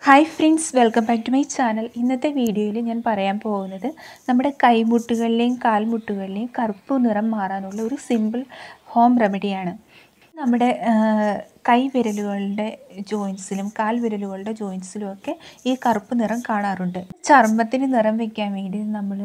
Hi friends, welcome back to my channel. ഇന്നത്തെ വീഡിയോയിൽ ഞാൻ പറയാൻ പോകുന്നത് നമ്മുടെ കൈമുട്ടുകളിലെയും കാൽമുട്ടുകളിലെയും കറുപ്പ് നിറം മാറാനുള്ള ഒരു സിമ്പിൾ ഹോം റെമഡിയാണ്. നമ്മുടെ കൈവിരലുകളുടെ ജോയിൻസിലും കാൽവിരലുകളുടെ ജോയിൻസിലും ഒക്കെ ഈ കറുപ്പ് നിറം കാണാറുണ്ട്. ചർമ്മത്തിന് നിറം വയ്ക്കാൻ വേണ്ടി നമ്മൾ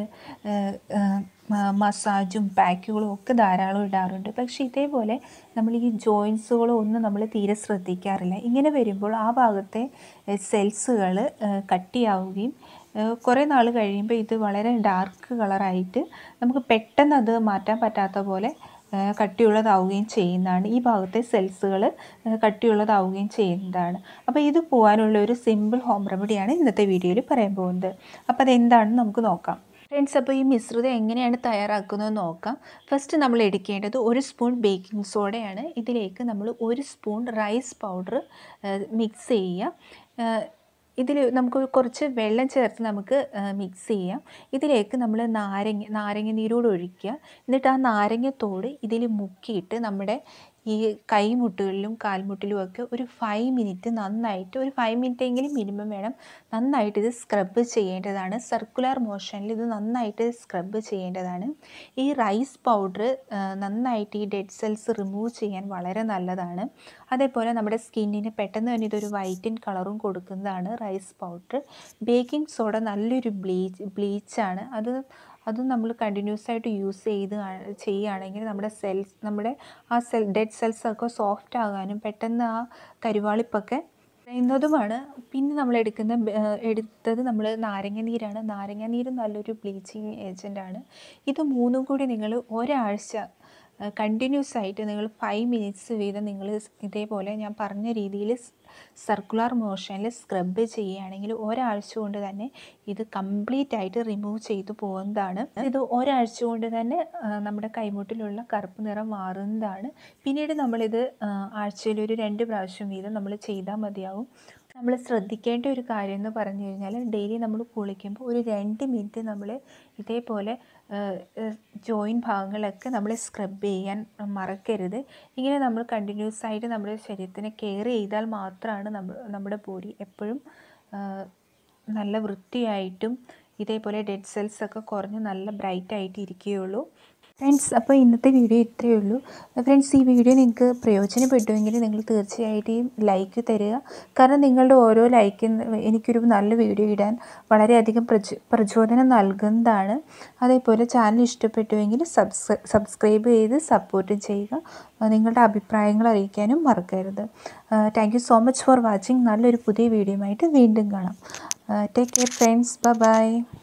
മസാജും പാക്കുകളും ഒക്കെ ധാരാളം ഇടാറുണ്ട്. പക്ഷേ ഇതേപോലെ നമ്മൾ ഈ ജോയിൻസുകളോ ഒന്നും നമ്മൾ തീരെ ശ്രദ്ധിക്കാറില്ല. ഇങ്ങനെ വരുമ്പോൾ ആ ഭാഗത്തെ സെൽസുകൾ കട്ടിയാവുകയും കുറേ നാൾ കഴിയുമ്പോൾ ഇത് വളരെ ഡാർക്ക് കളറായിട്ട് നമുക്ക് പെട്ടെന്ന് അത് മാറ്റാൻ പറ്റാത്ത പോലെ കട്ടിയുള്ളതാവുകയും ചെയ്യുന്നതാണ്. ഈ ഭാഗത്തെ സെൽസുകൾ കട്ടിയുള്ളതാവുകയും ചെയ്യുന്നതാണ്. അപ്പോൾ ഇത് പോകാനുള്ള ഒരു സിമ്പിൾ ഹോം റെമഡിയാണ് ഇന്നത്തെ വീഡിയോയിൽ പറയാൻ പോകുന്നത്. അപ്പോൾ അതെന്താണെന്ന് നമുക്ക് നോക്കാം ഫ്രണ്ട്സ്. അപ്പോൾ ഈ മിശ്രിതം എങ്ങനെയാണ് തയ്യാറാക്കുന്നതെന്ന് നോക്കാം. ഫസ്റ്റ് നമ്മൾ എടുക്കേണ്ടത് 1 സ്പൂൺ ബേക്കിംഗ് സോഡയാണ്. ഇതിലേക്ക് നമ്മൾ 1 സ്പൂൺ റൈസ് പൗഡർ മിക്സ് ചെയ്യുക. ഇതിൽ നമുക്ക് കുറച്ച് വെള്ളം ചേർത്ത് നമുക്ക് മിക്സ് ചെയ്യാം. ഇതിലേക്ക് നമ്മൾ നാരങ്ങ നീരോട് ഒഴിക്കുക. എന്നിട്ട് ആ നാരങ്ങത്തോട് ഇതിൽ മുക്കിയിട്ട് നമ്മുടെ ഈ കൈമുട്ടുകളിലും കാൽമുട്ടിലുമൊക്കെ ഒരു 5 മിനിറ്റ് നന്നായിട്ട്, ഒരു 5 മിനിറ്റെങ്കിലും മിനിമം വേണം, നന്നായിട്ട് ഇത് സ്ക്രബ് ചെയ്യേണ്ടതാണ്. സർക്കുലർ മോഷനിൽ ഇത് നന്നായിട്ട് സ്ക്രബ് ചെയ്യേണ്ടതാണ്. ഈ റൈസ് പൗഡർ നന്നായിട്ട് ഈ ഡെഡ് സെൽസ് റിമൂവ് ചെയ്യാൻ വളരെ നല്ലതാണ്. അതേപോലെ നമ്മുടെ സ്കിന്നിന് പെട്ടെന്ന് തന്നെ ഇതൊരു വൈറ്റൻ കളറും കൊടുക്കുന്നതാണ് റൈസ് പൗഡർ. ബേക്കിംഗ് സോഡ നല്ലൊരു ബ്ലീച്ചാണ്. അതും നമ്മൾ കണ്ടിന്യൂസ് ആയിട്ട് യൂസ് ചെയ്യുകയാണെങ്കിൽ നമ്മുടെ ഡെഡ് സെൽസൊക്കെ സോഫ്റ്റ് ആകാനും പെട്ടെന്ന് ആ കരുവാളിപ്പൊക്കെ കുറയുന്നതുമാണ്. പിന്നെ നമ്മൾ എടുത്തത് നമ്മൾ നാരങ്ങ നീരും നല്ലൊരു ബ്ലീച്ചിങ് ഏജൻറ്റാണ്. ഇത് മൂന്നും കൂടി നിങ്ങൾ ഒരാഴ്ച കണ്ടിന്യൂസ് ആയിട്ട് നിങ്ങൾ 5 മിനിറ്റ്സ് വീതം നിങ്ങൾ ഇതേപോലെ ഞാൻ പറഞ്ഞ രീതിയിൽ സർക്കുലർ മോഷനിൽ സ്ക്രബ് ചെയ്യുകയാണെങ്കിൽ ഒരാഴ്ച കൊണ്ട് തന്നെ ഇത് കംപ്ലീറ്റ് ആയിട്ട് റിമൂവ് ചെയ്തു പോകുന്നതാണ്. ഇത് ഒരാഴ്ച കൊണ്ട് തന്നെ നമ്മുടെ കൈമുട്ടിലുള്ള കറുപ്പ് നിറം മാറുന്നതാണ്. പിന്നീട് നമ്മളിത് ആഴ്ചയിൽ ഒരു 2 പ്രാവശ്യം വീതം നമ്മൾ ചെയ്താൽ മതിയാവും. നമ്മൾ ശ്രദ്ധിക്കേണ്ട ഒരു കാര്യം എന്ന് പറഞ്ഞു കഴിഞ്ഞാൽ ഡെയിലി നമ്മൾ കുളിക്കുമ്പോൾ ഒരു 2 മിനിറ്റ് നമ്മൾ ഇതേപോലെ ജോയിൻ ഭാഗങ്ങളൊക്കെ നമ്മൾ സ്ക്രബ് ചെയ്യാൻ മറക്കരുത്. ഇങ്ങനെ നമ്മൾ കണ്ടിന്യൂസ് ആയിട്ട് നമ്മുടെ ശരീരത്തിനെ കെയർ ചെയ്താൽ മാത്രമാണ് നമ്മുടെ ബോഡി എപ്പോഴും നല്ല വൃത്തിയായിട്ടും ഇതേപോലെ ഡെഡ് സെൽസൊക്കെ കുറഞ്ഞ് നല്ല ബ്രൈറ്റായിട്ട് ഇരിക്കുകയുള്ളൂ. ഫ്രണ്ട്സ്, അപ്പോൾ ഇന്നത്തെ വീഡിയോ ഇത്രയേ ഉള്ളൂ. ഫ്രണ്ട്സ്, ഈ വീഡിയോ നിങ്ങൾക്ക് പ്രയോജനപ്പെട്ടുവെങ്കിൽ നിങ്ങൾ തീർച്ചയായിട്ടും ലൈക്ക് തരിക. കാരണം നിങ്ങളുടെ ഓരോ ലൈക്കും എനിക്കൊരു നല്ല വീഡിയോ ഇടാൻ വളരെയധികം പ്രചോദനം നൽകുന്നതാണ്. അതേപോലെ ചാനൽ ഇഷ്ടപ്പെട്ടുവെങ്കിൽ സബ്സ്ക്രൈബ് ചെയ്ത് സപ്പോർട്ട് ചെയ്യുക. നിങ്ങളുടെ അഭിപ്രായങ്ങൾ അറിയിക്കാനും മറക്കരുത്. Thank you so much for watching. നല്ലൊരു പുതിയ വീഡിയോയുമായിട്ട് വീണ്ടും കാണാം. Take care friends. ബൈ.